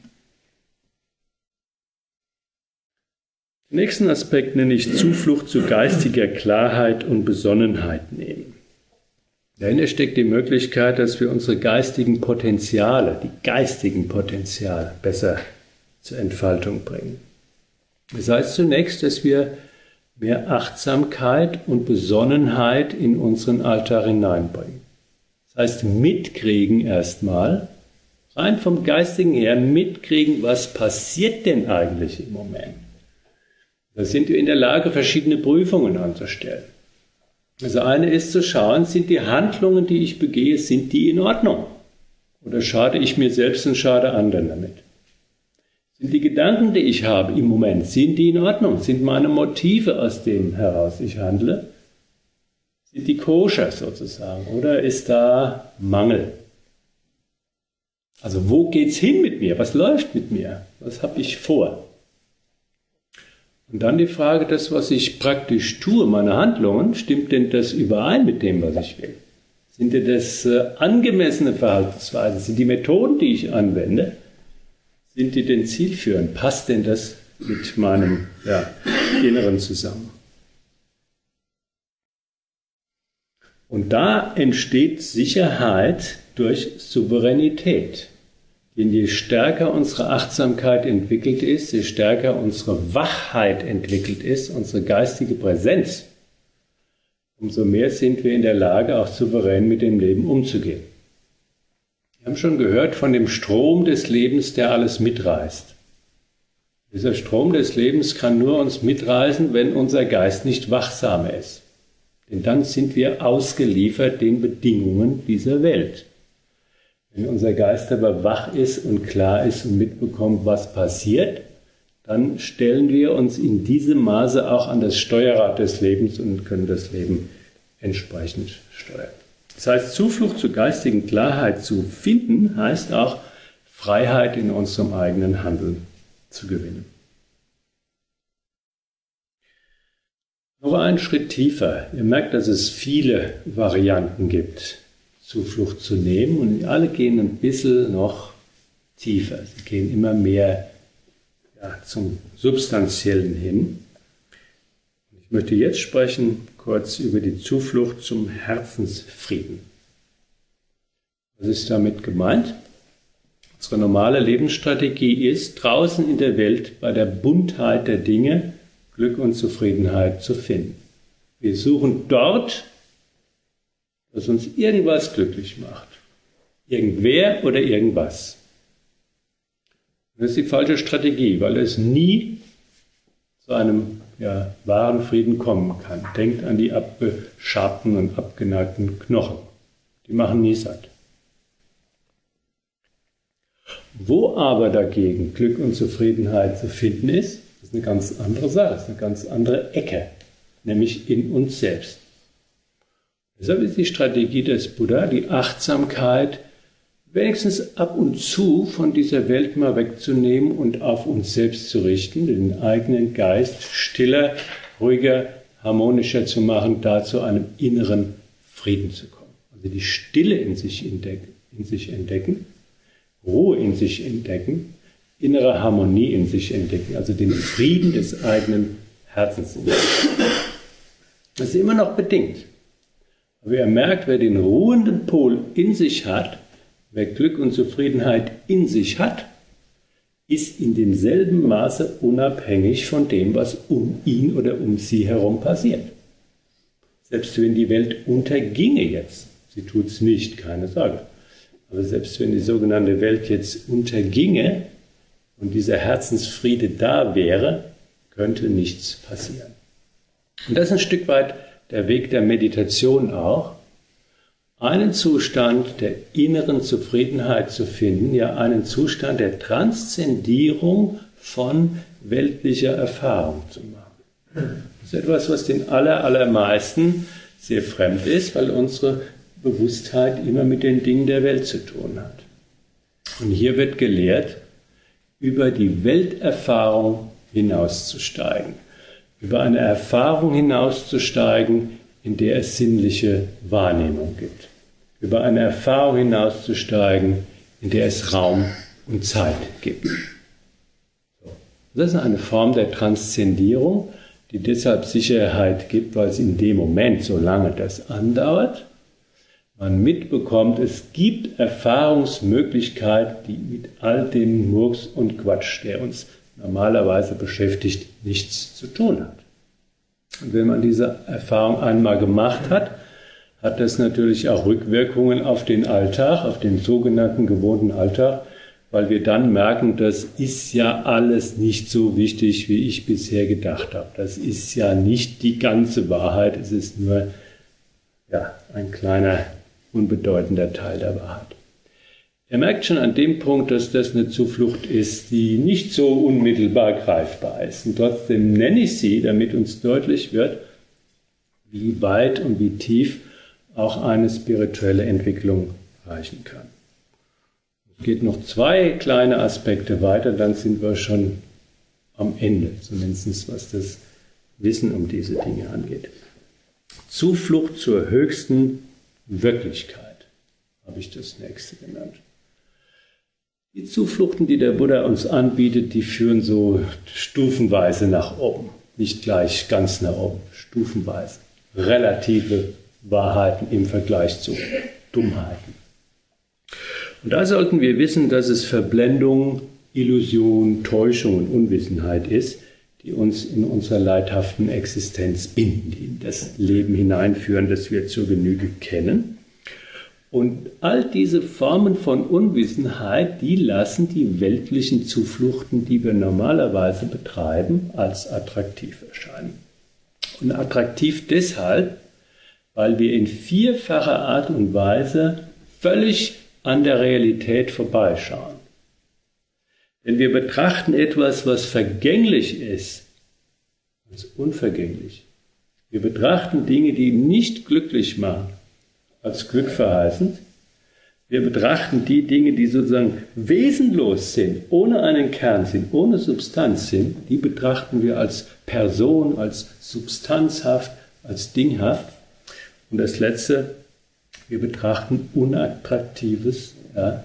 Speaker 1: Den nächsten Aspekt nenne ich Zuflucht zu geistiger Klarheit und Besonnenheit nehmen. Dahinter steckt die Möglichkeit, dass wir unsere geistigen Potenziale, die geistigen Potenziale besser zur Entfaltung bringen. Das heißt zunächst, dass wir mehr Achtsamkeit und Besonnenheit in unseren Alltag hineinbringen. Das heißt, mitkriegen erstmal, rein vom Geistigen her, mitkriegen, was passiert denn eigentlich im Moment. Da sind wir in der Lage, verschiedene Prüfungen anzustellen. Also eine ist zu schauen, sind die Handlungen, die ich begehe, sind die in Ordnung? Oder schade ich mir selbst und schade anderen damit? Sind die Gedanken, die ich habe im Moment, sind die in Ordnung? Sind meine Motive, aus denen heraus ich handle, sind die koscher sozusagen? Oder ist da Mangel? Also wo geht's hin mit mir? Was läuft mit mir? Was habe ich vor? Und dann die Frage, das, was ich praktisch tue, meine Handlungen, stimmt denn das überein mit dem, was ich will? Sind denn das angemessene Verhaltensweisen? Sind die Methoden, die ich anwende, sind die denn zielführend? Passt denn das mit meinem Inneren zusammen? Und da entsteht Sicherheit durch Souveränität. Denn je stärker unsere Achtsamkeit entwickelt ist, je stärker unsere Wachheit entwickelt ist, unsere geistige Präsenz, umso mehr sind wir in der Lage, auch souverän mit dem Leben umzugehen. Wir haben schon gehört von dem Strom des Lebens, der alles mitreißt. Dieser Strom des Lebens kann nur uns mitreißen, wenn unser Geist nicht wachsam ist. Denn dann sind wir ausgeliefert den Bedingungen dieser Welt. Wenn unser Geist aber wach ist und klar ist und mitbekommt, was passiert, dann stellen wir uns in diesem Maße auch an das Steuerrad des Lebens und können das Leben entsprechend steuern. Das heißt, Zuflucht zur geistigen Klarheit zu finden, heißt auch Freiheit in unserem eigenen Handeln zu gewinnen. Noch einen Schritt tiefer. Ihr merkt, dass es viele Varianten gibt, Zuflucht zu nehmen, und alle gehen ein bisschen noch tiefer. Sie gehen immer mehr zum Substanziellen hin. Ich möchte jetzt sprechen kurz über die Zuflucht zum Herzensfrieden. Was ist damit gemeint? Unsere normale Lebensstrategie ist, draußen in der Welt bei der Buntheit der Dinge Glück und Zufriedenheit zu finden. Wir suchen dort, dass uns irgendwas glücklich macht. Irgendwer oder irgendwas. Das ist die falsche Strategie, weil es nie zu einem wahren Frieden kommen kann. Denkt an die abgeschabten und abgeneigten Knochen. Die machen nie satt. Wo aber dagegen Glück und Zufriedenheit zu finden ist, ist eine ganz andere Sache, ist eine ganz andere Ecke, nämlich in uns selbst. Deshalb ist die Strategie des Buddha, die Achtsamkeit wenigstens ab und zu von dieser Welt mal wegzunehmen und auf uns selbst zu richten, den eigenen Geist stiller, ruhiger, harmonischer zu machen, da zu einem inneren Frieden zu kommen. Also die Stille in sich entdecken, Ruhe in sich entdecken, innere Harmonie in sich entdecken, also den Frieden des eigenen Herzens entdecken. Das ist immer noch bedingt. Aber ihr merkt, wer den ruhenden Pol in sich hat, wer Glück und Zufriedenheit in sich hat, ist in demselben Maße unabhängig von dem, was um ihn oder um sie herum passiert. Selbst wenn die Welt unterginge jetzt, sie tut es nicht, keine Sorge, aber selbst wenn die sogenannte Welt jetzt unterginge und dieser Herzensfriede da wäre, könnte nichts passieren. Und das ist ein Stück weit der Weg der Meditation auch, einen Zustand der inneren Zufriedenheit zu finden, ja einen Zustand der Transzendierung von weltlicher Erfahrung zu machen. Das ist etwas, was den allermeisten sehr fremd ist, weil unsere Bewusstheit immer mit den Dingen der Welt zu tun hat. Und hier wird gelehrt, über die Welterfahrung hinauszusteigen, über eine Erfahrung hinauszusteigen, in der es sinnliche Wahrnehmung gibt, über eine Erfahrung hinauszusteigen, in der es Raum und Zeit gibt. Das ist eine Form der Transzendierung, die deshalb Sicherheit gibt, weil es in dem Moment, solange das andauert, man mitbekommt, es gibt Erfahrungsmöglichkeiten, die mit all dem Murks und Quatsch, der uns normalerweise beschäftigt, nichts zu tun hat. Und wenn man diese Erfahrung einmal gemacht hat, hat das natürlich auch Rückwirkungen auf den Alltag, auf den sogenannten gewohnten Alltag, weil wir dann merken, das ist ja alles nicht so wichtig, wie ich bisher gedacht habe. Das ist ja nicht die ganze Wahrheit, es ist nur ein kleiner, unbedeutender Teil der Wahrheit. Ihr merkt schon an dem Punkt, dass das eine Zuflucht ist, die nicht so unmittelbar greifbar ist. Und trotzdem nenne ich sie, damit uns deutlich wird, wie weit und wie tief auch eine spirituelle Entwicklung reichen kann. Es geht noch 2 kleine Aspekte weiter, dann sind wir schon am Ende, zumindest was das Wissen um diese Dinge angeht. Zuflucht zur höchsten Wirklichkeit, habe ich das nächste genannt. Die Zufluchten, die der Buddha uns anbietet, die führen so stufenweise nach oben. Nicht gleich ganz nach oben, stufenweise. Relative Wahrheiten im Vergleich zu Dummheiten. Und da sollten wir wissen, dass es Verblendung, Illusion, Täuschung und Unwissenheit ist, die uns in unserer leidhaften Existenz binden, die in das Leben hineinführen, das wir zur Genüge kennen. Und all diese Formen von Unwissenheit, die lassen die weltlichen Zufluchten, die wir normalerweise betreiben, als attraktiv erscheinen. Und attraktiv deshalb, weil wir in 4-facher Art und Weise völlig an der Realität vorbeischauen. Denn wir betrachten etwas, was vergänglich ist, als unvergänglich. Wir betrachten Dinge, die nicht glücklich machen, als glückverheißend. Wir betrachten die Dinge, die sozusagen wesenlos sind, ohne einen Kern sind, ohne Substanz sind, die betrachten wir als Person, als substanzhaft, als dinghaft. Und das Letzte, wir betrachten Unattraktives,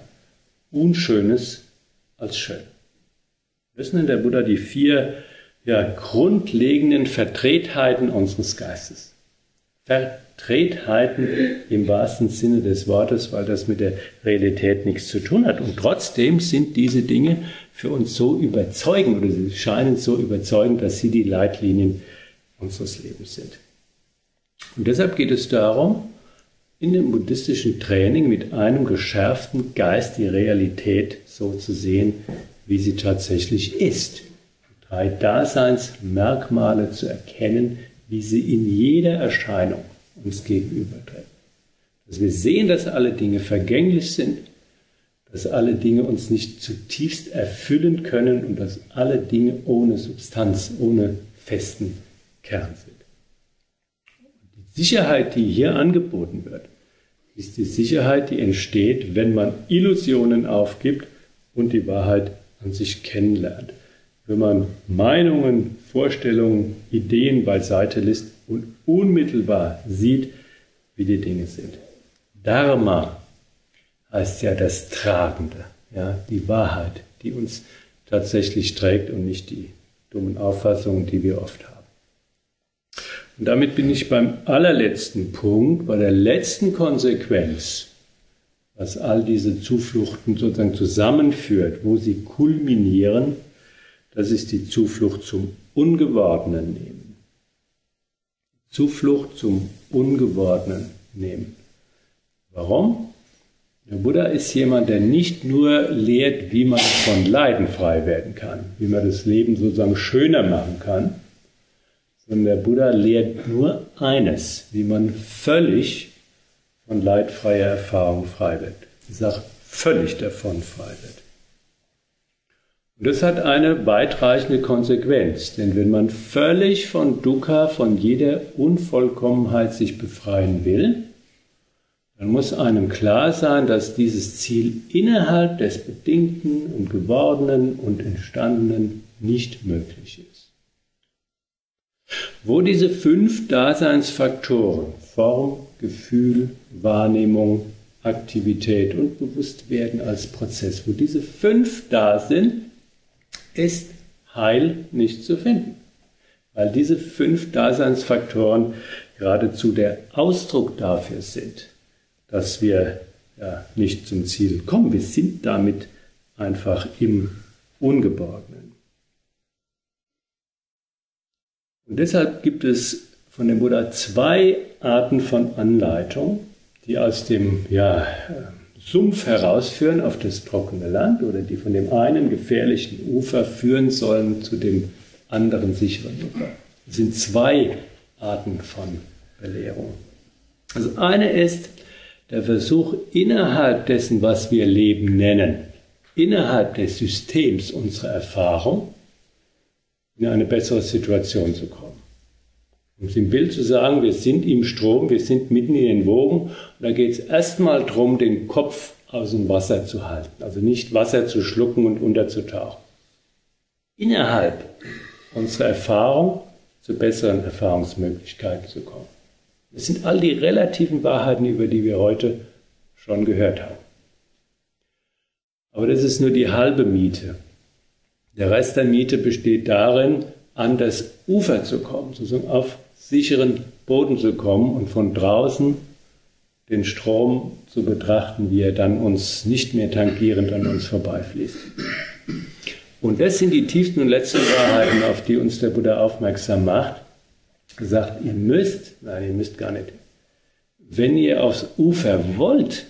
Speaker 1: Unschönes als schön. Das nennt der Buddha die 4 grundlegenden Verdrehtheiten unseres Geistes. Verdrehtheiten im wahrsten Sinne des Wortes, weil das mit der Realität nichts zu tun hat. Und trotzdem sind diese Dinge für uns so überzeugend, oder sie scheinen so überzeugend, dass sie die Leitlinien unseres Lebens sind. Und deshalb geht es darum, in dem buddhistischen Training mit einem geschärften Geist die Realität so zu sehen, wie sie tatsächlich ist. 3 Daseinsmerkmale zu erkennen, wie sie in jeder Erscheinung uns gegenübertreten. Dass wir sehen, dass alle Dinge vergänglich sind, dass alle Dinge uns nicht zutiefst erfüllen können und dass alle Dinge ohne Substanz, ohne festen Kern sind. Die Sicherheit, die hier angeboten wird, ist die Sicherheit, die entsteht, wenn man Illusionen aufgibt und die Wahrheit an sich kennenlernt. Wenn man Meinungen, Vorstellungen, Ideen beiseite lässt und unmittelbar sieht, wie die Dinge sind. Dharma heißt ja das Tragende, die Wahrheit, die uns tatsächlich trägt und nicht die dummen Auffassungen, die wir oft haben. Und damit bin ich beim allerletzten Punkt, bei der letzten Konsequenz, was all diese Zufluchten sozusagen zusammenführt, wo sie kulminieren. Das ist die Zuflucht zum Ungewordenen nehmen. Zuflucht zum Ungewordenen nehmen. Warum? Der Buddha ist jemand, der nicht nur lehrt, wie man von Leiden frei werden kann, wie man das Leben sozusagen schöner machen kann, sondern der Buddha lehrt nur eines, wie man völlig von leidfreier Erfahrung frei wird. Ich sage, völlig davon frei wird. Und das hat eine weitreichende Konsequenz, denn wenn man völlig von Dukkha, von jeder Unvollkommenheit sich befreien will, dann muss einem klar sein, dass dieses Ziel innerhalb des Bedingten und Gewordenen und Entstandenen nicht möglich ist. Wo diese 5 Daseinsfaktoren, Form, Gefühl, Wahrnehmung, Aktivität und Bewusstwerden als Prozess, wo diese 5 da sind, ist Heil nicht zu finden. Weil diese 5 Daseinsfaktoren geradezu der Ausdruck dafür sind, dass wir nicht zum Ziel kommen. Wir sind damit einfach im Ungeborgenen. Und deshalb gibt es von dem Buddha 2 Arten von Anleitung, die aus dem Sumpf herausführen auf das trockene Land oder die von dem einen gefährlichen Ufer führen sollen zu dem anderen sicheren Ufer. Es sind 2 Arten von Belehrung. Also eine ist der Versuch, innerhalb dessen, was wir Leben nennen, innerhalb des Systems unserer Erfahrung, in eine bessere Situation zu kommen. Um es im Bild zu sagen, wir sind im Strom, wir sind mitten in den Wogen und da geht es erstmal darum, den Kopf aus dem Wasser zu halten, also nicht Wasser zu schlucken und unterzutauchen. Innerhalb unserer Erfahrung zu besseren Erfahrungsmöglichkeiten zu kommen. Das sind all die relativen Wahrheiten, über die wir heute schon gehört haben. Aber das ist nur die halbe Miete. Der Rest der Miete besteht darin, an das Ufer zu kommen, sozusagen auf sicheren Boden zu kommen und von draußen den Strom zu betrachten, wie er dann uns nicht mehr tangierend an uns vorbeifließt. Und das sind die tiefsten und letzten Wahrheiten, auf die uns der Buddha aufmerksam macht. Er sagt, ihr müsst gar nicht. Wenn ihr aufs Ufer wollt,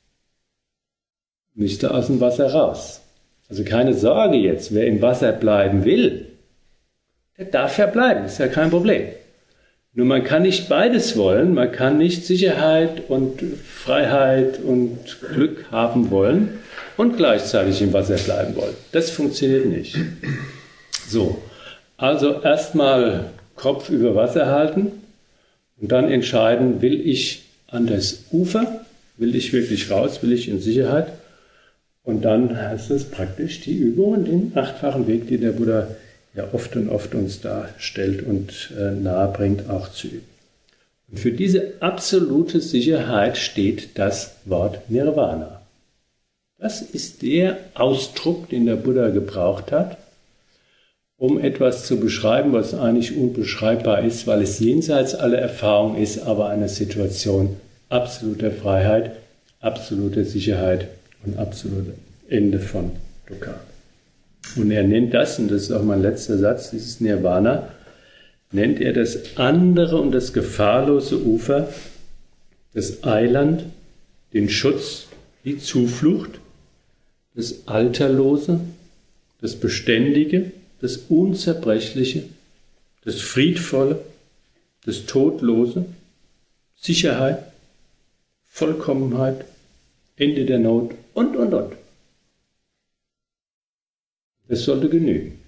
Speaker 1: müsst ihr aus dem Wasser raus. Also keine Sorge jetzt, wer im Wasser bleiben will, der darf ja bleiben, ist ja kein Problem. Nur man kann nicht beides wollen, man kann nicht Sicherheit und Freiheit und Glück haben wollen und gleichzeitig im Wasser bleiben wollen. Das funktioniert nicht. So, also erstmal Kopf über Wasser halten und dann entscheiden, will ich an das Ufer, will ich wirklich raus, will ich in Sicherheit? Und dann heißt es praktisch die Übung und den 8-fachen Weg, den der Buddha ja oft und oft uns darstellt und nahebringt, auch zu üben. Und für diese absolute Sicherheit steht das Wort Nirvana. Das ist der Ausdruck, den der Buddha gebraucht hat, um etwas zu beschreiben, was eigentlich unbeschreibbar ist, weil es jenseits aller Erfahrung ist, aber eine Situation absoluter Freiheit, absoluter Sicherheit und absolutes Ende von Dukkha. Und er nennt das, und das ist auch mein letzter Satz, dieses Nirvana, nennt er das andere und das gefahrlose Ufer, das Eiland, den Schutz, die Zuflucht, das Alterlose, das Beständige, das Unzerbrechliche, das Friedvolle, das Todlose, Sicherheit, Vollkommenheit, Ende der Not und. Das sollte genügen.